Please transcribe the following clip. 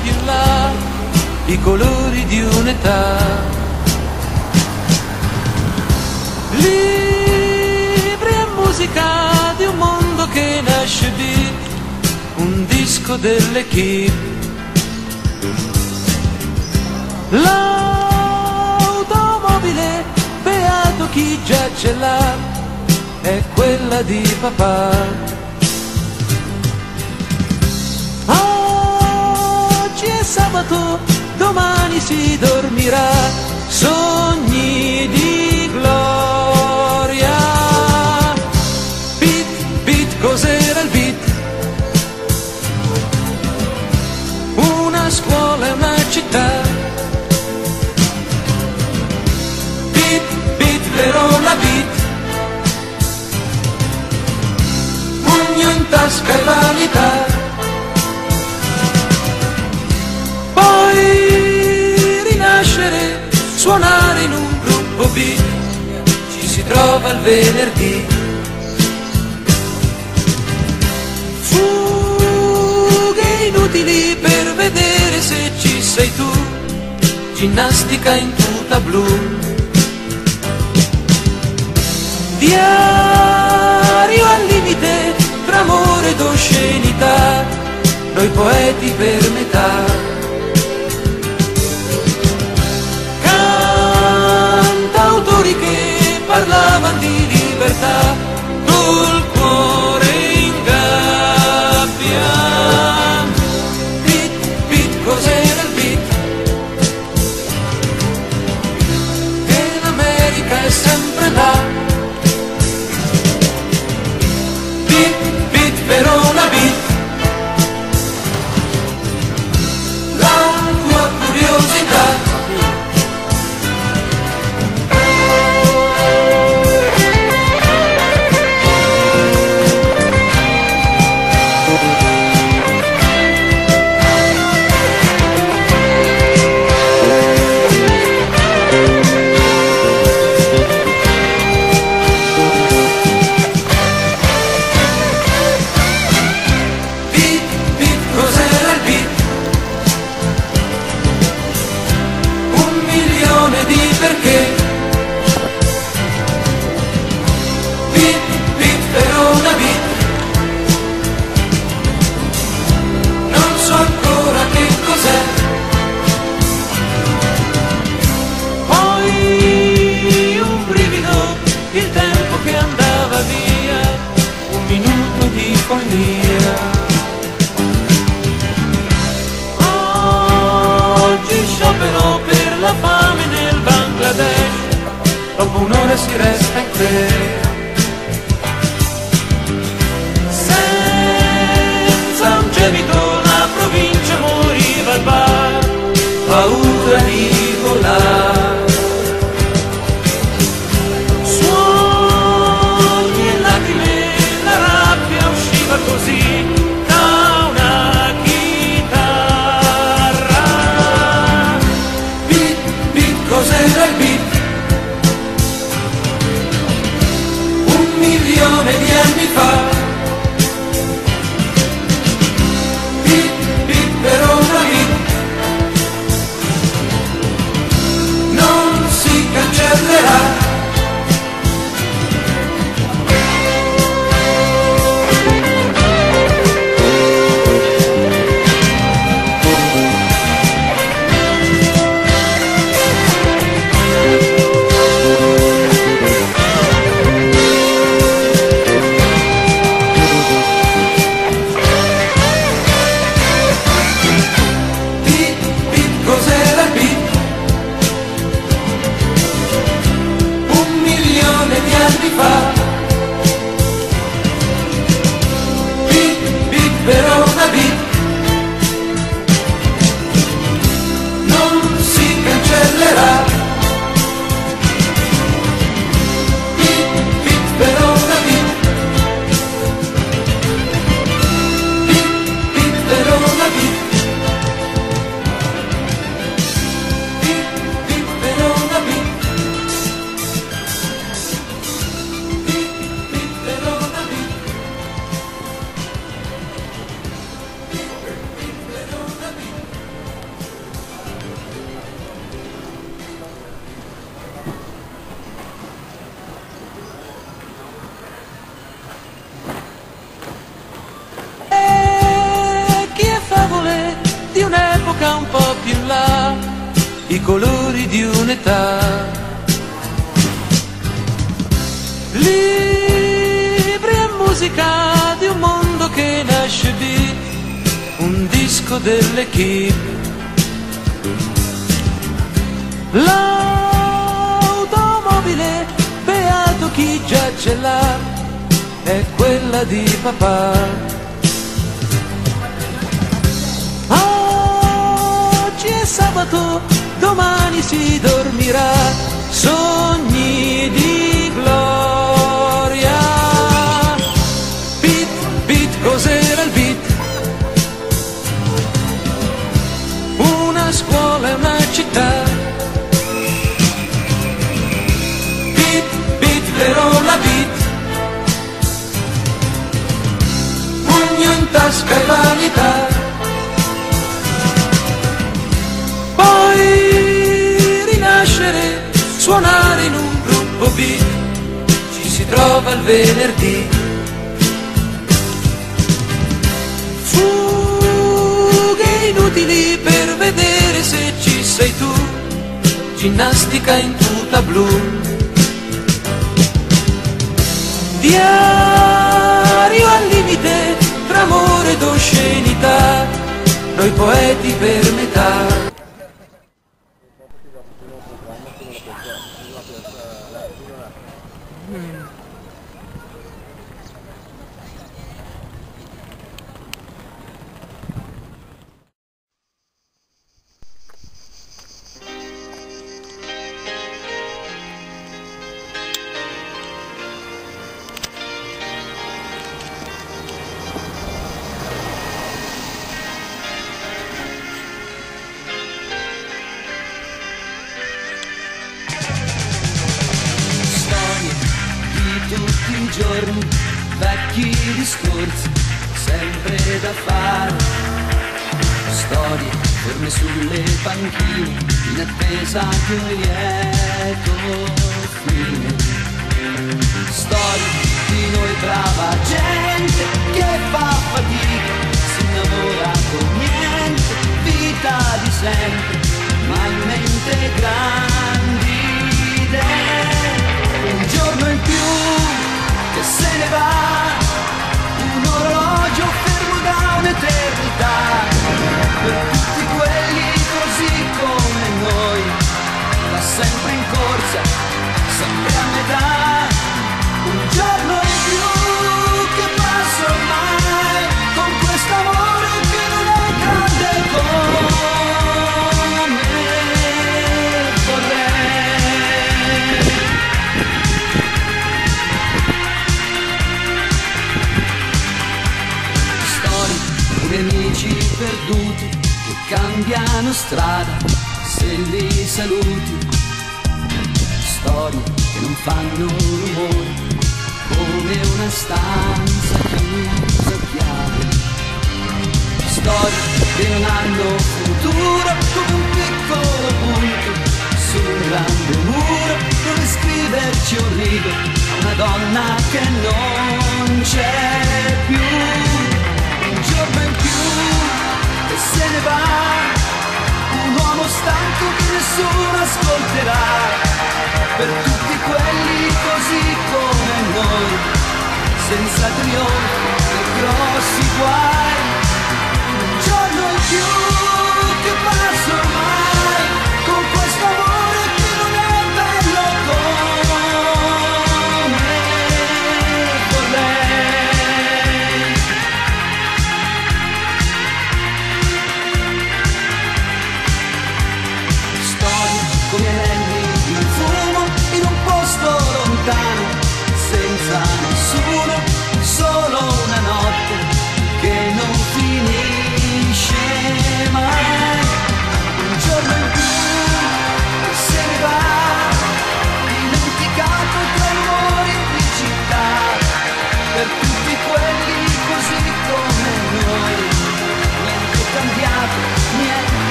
più in là i colori di un'età. Libri e musica di un mondo che nasce beat, un disco dell'Equipe. L'automobile, beato chi già ce l'ha, è quella di papà. Oggi è sabato, domani si dormirà, sogni di gloria. Beat, beat, cos'era il beat? Una scuola e una città. Beat, beat, Verona beat, pugno in tasca e vanità. Poi rinascere, suonare in un gruppo beat, ci si trova il venerdì. Fughe inutili per vedere se ci sei tu, ginnastica in tuta blu. Diario al limite tra amore ed oscenità, noi poeti per metà. Cantautori che parlavano di libertà, col cuore in gabbia. Beat, beat, cos'era il beat? Che l'America è sempre là. Beat, beat, Verona beat, la tua curiosità. Perché? Beat, beat, Verona beat, non so ancora che cos'è. Poi un brivido, il tempo che andava via, un minuto di follia. Oggi sciopero per la fame nel Bangladesh, dopo un'ora si resta in tre. Senza un gemito la provincia moriva al bar, paura di volare. Suoni e lacrime, la rabbia usciva così da una chitarra. Beat, beat, cos'era il beat? manca un po' più in là i colori di un'età. Libri e musica di un mondo che nasce beat, un disco dell'Equipe. L'automobile, beato chi già ce l'ha, è quella di papà. Oggi è sabato, domani si dormirà, sogni di gloria. Beat, beat, cos'era il beat? Una scuola e una città. Beat, beat, però la beat, pugno in tasca e vanità. Poi rinascere, suonare in un gruppo beat, ci si trova il venerdì. Fughe inutili per vedere se ci sei tu, ginnastica in tuta blu. Diario al limite tra amore ed oscenità, noi poeti per metà. Tutti i giorni, vecchi discorsi, sempre da fare. Storie ferme sulle panchine, in attesa di un lieto fine. Storie di noi brava gente che fa fatica, si innamora con niente, vita di sempre, ma in mente grandi idee. Un giorno in più che se ne va, un orologio fermo da un'eternità, per tutti quelli così come noi, va sempre in corsa, sempre a metà. Un giorno in più che passa ormai, con quest'amore che non è grande come vorrei. Amici perduti che cambiano strada se li saluti, storie che non fanno rumore come una stanza chiusa a chiave, storie che non hanno futuro come un piccolo punto su un grande muro dove scriverci un rigo a una donna che non c'è più. Un giorno in più che se ne va, un uomo stanco che nessuno ascolterà, per tutti quelli così come noi, senza trionfi e grossi guai.